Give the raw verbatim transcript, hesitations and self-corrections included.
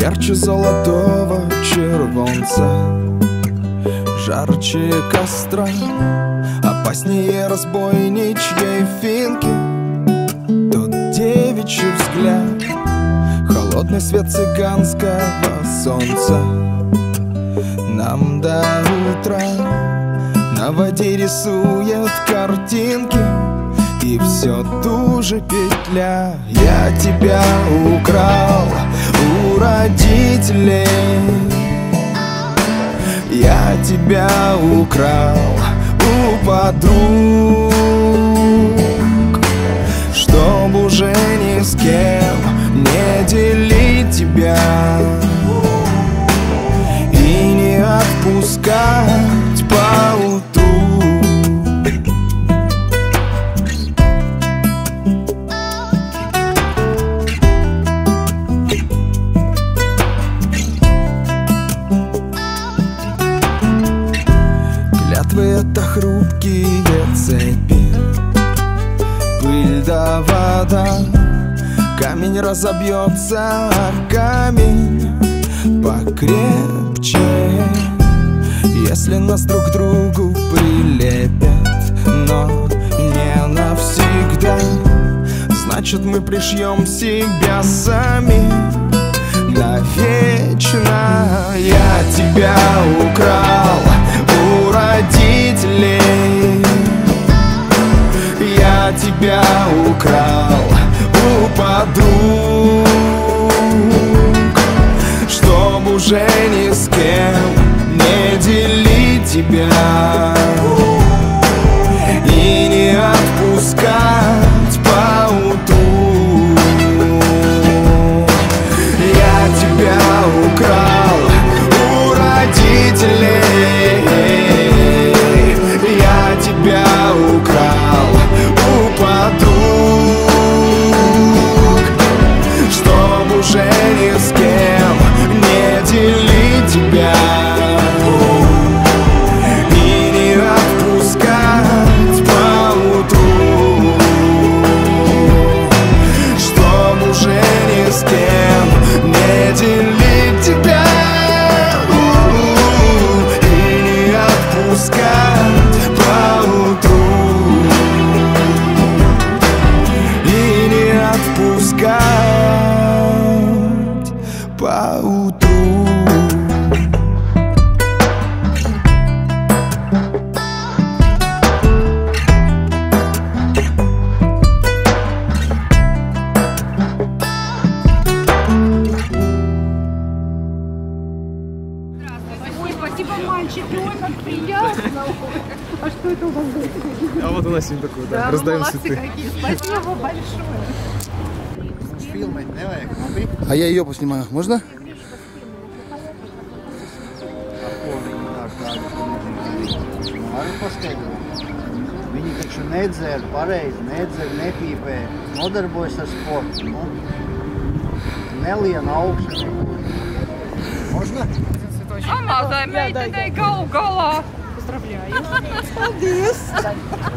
ярче золотого червонца, жарче костра, опаснее разбойничьей финки. Тот девичий взгляд, холодный свет цыганского солнца. Нам до утра на воде рисует картинки, и все ту же петля. Я тебя украл у родителей, я тебя украл у подруг, чтоб уже ни с кем не делить тебя и не отпускать по утру. Это хрупкие цепи, пыль да вода. Камень разобьется, а камень покрепче, если нас друг к другу прилепят, но не навсегда. Значит, мы пришьем себя сами навечно. Я тебя украл у родителей, я тебя украл у подруг, чтоб уже ни с кем не делить тебя и не отпускать по утру. Я тебя украл у родителей, я тебя украл у подруг, чтоб уже ни с кем не делить тебя и не отпускать по утру, чтоб уже ни с кем не делить тебя и не отпускать по утру, и не отпускать по утру. Спасибо, мальчики, ой, как приятно. А что это у вас будет? А вот у нас сегодня такое, да, да, раздаем молодцы цветы. Какие. Спасибо большое. А я ее поснимаю, можно? Viņi taču nedzer pareizi, nedzer, nepīpē, nodarbojas ar sportu. Nu, nelien augstu. Можно? А mazai meitenei galu galā. Поздравляю. Paldies.